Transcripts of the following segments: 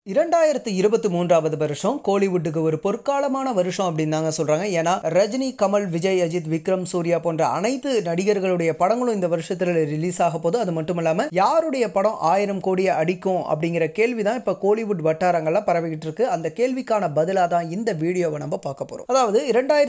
2023 வருஷம் கோலிவுட்டுக்கு ஒரு பொற்காலமான வருஷம் அப்படின்னு தாங்க சொல்றாங்க. ஏன்னா ரஜினி, கமல், விஜய், அஜித், விக்ரம், சூர்யா போன்ற அனைத்து நடிகர்களுடைய படங்களும் இந்த வருஷத்துல ரிலீஸ் ஆக போது. அது மட்டும் இல்லாம யாருடைய படம் 1000 கோடியை அடிக்கும் அப்படிங்கிற கேள்விதான் இப்ப கோலிவுட் வட்டாரங்கள்ல பரவிக்கிட்டு இருக்கு. அந்த கேள்விக்கான பதிலா தான் இந்த வீடியோவை நம்ம பார்க்க போறோம். அதாவது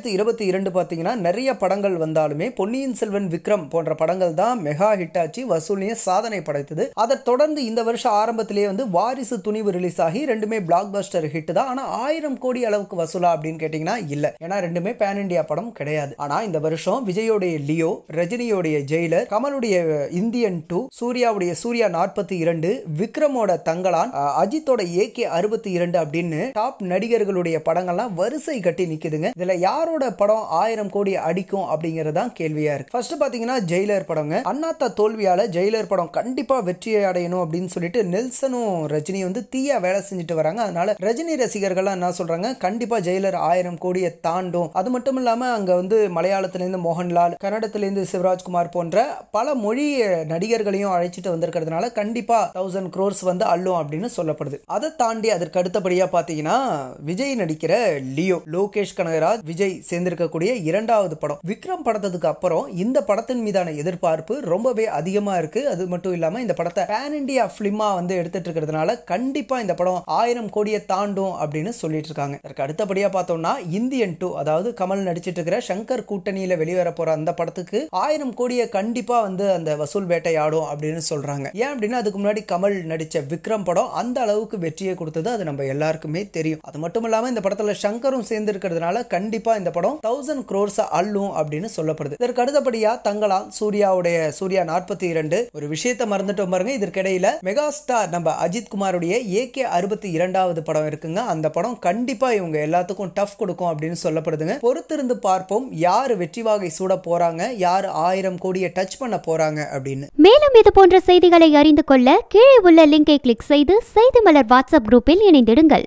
2022 பாத்தீங்கன்னா நிறைய படங்கள் வந்தாலுமே பொன்னியின் செல்வன், விக்ரம் போன்ற படங்கள் தான் மெகா ஹிட் ஆச்சு, வசூலிய சாதனை படைத்தது. அதை தொடர்ந்து இந்த வருஷம் ஆரம்பத்திலேயே வாரிசு, துணிவு ரிலீஸ் ஆகி ரெண்டுமே பிளாக் பஸ்டர் ஹிட் தான். ஆனா 1000 கோடி அளவுக்கு வசூலா அப்படின்னு கேட்டீங்கன்னா இல்ல. ஏன்னா ரெண்டுமே பேன் இண்டியா படம் கிடையாது. ஆனா இந்த வருஷம் விஜயோடைய லியோ, ரஜினியோடைய ஜெயிலர், கமலுடைய இந்தியன் 2, சூர்யாவுடைய சூர்யா 42, விக்ரமோட தங்கலான், அஜித்தோட AK 62 அப்படின்னு டாப் நடிகர்களுடைய படங்கள்லாம் வரிசை கட்டி நிக்குதுங்க. இதுல யாரோட படம் 1000 கோடி அடிக்கும் அப்படிங்கறதான் கேள்வியா இருக்கு. ஃபர்ஸ்ட் பாத்தீங்கன்னா ஜெயிலர் படங்க. அண்ணாத்த தோல்வியால ஜெயிலர் படம் கண்டிப்பா வெற்றியை அடையணும் அப்படின்னு சொல்லிட்டு நெல்சனும் ரஜினி தீயா வேலை செஞ்சுட்டு வராங்க. அதனால ரஜினி ரசிகர்கள் என்ன சொல்றாங்க, கண்டிப்பா ஜெயிலர் 1000 கோடியை தாண்டும். அது மட்டும் இல்லாம அங்க மலையாளத்திலிருந்து மோகன்லால், கன்னடத்திலிருந்து சிவராஜ்குமார் போன்ற பல மொழி நடிகர்களையும் அழைச்சிட்டு வந்திருக்கிறதுனால கண்டிப்பா 1000 crores அள்ளும் அப்படின்னு சொல்லப்படுது. அதை தாண்டி அதற்கு அடுத்தபடியா பாத்தீங்கன்னா விஜய் நடிக்கிற லியோ, லோகேஷ் கனகராஜ், விஜய் சேர்ந்திருக்கக்கூடிய இரண்டாவது படம். விக்ரம் படத்துக்கு அப்புறம் இந்த படத்தின் மீதான எதிர்பார்ப்பு ரொம்பவே அதிகமா இருக்கு. அது மட்டும் இல்லாம இந்த படத்தை பேன் இண்டியா பிலிமா எடுத்துட்டு இருக்கிறதுனால கண்டிப்பா இந்த படம் 1000 கோடியை தாண்டும் அப்படின்னு சொல்லிட்டு இருக்காங்க. அதற்கு அடுத்தபடியா பார்த்தோம்னா இந்தியன் 2, அதாவது கமல் நடிச்சிட்டு இருக்கிற சங்கர் கூட்டணியில வெளிவர போற அந்த படத்துக்கு 1000 கோடியை கண்டிப்பா அந்த வசூல் வேட்டையாடும் அப்படின்னு சொல்றாங்க. ஏன் அப்படின்னா அதுக்கு முன்னாடி கமல் நடிச்ச விக்ரம் படம் அந்த அளவுக்கு வெற்றியை கொடுத்தது, அது நம்ம எல்லாருக்குமே தெரியும். அது மட்டும் இல்லாம இந்த படத்துல சங்கரும் சேர்ந்து இருக்கிறதுனால கண்டிப்பா இந்த படம் 1000 crores அள்ளும் அப்படின்னு சொல்லப்படுது. இதற்கு அடுத்தபடியா தங்கலான், சூர்யாவுடைய சூர்யா 42. ஒரு விஷயத்தை மறந்துட்டோம் பாருங்க, இதற்கிடையில மெகா ஸ்டார் நம்ம அஜித் குமாருடைய AK 62 படம் இருக்குங்க. அந்த படம் கண்டிப்பா இவங்க எல்லாத்துக்கும் டஃப் கொடுக்கும் அப்படின்னு சொல்லப்படுதுங்க. பொறுத்திருந்து பார்ப்போம் யாரு வெற்றி வாகை சூட போறாங்க, யாரு 1000 கோடியை டச் பண்ண போறாங்க அப்படின்னு. மேலும் இது போன்ற செய்திகளை அறிந்து கொள்ள கீழே உள்ள லிங்கை கிளிக் செய்து செய்திமலர் வாட்ஸ்அப் குரூப்பில் இணைந்திடுங்கள்.